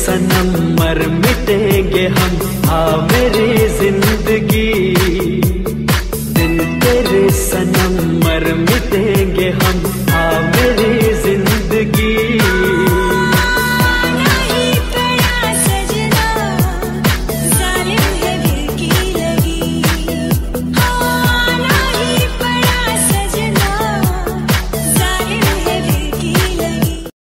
सनम मर मिटेंगे हम, आ मेरी जिंदगी। दिन तेरे सनम मर मिटेंगे हम।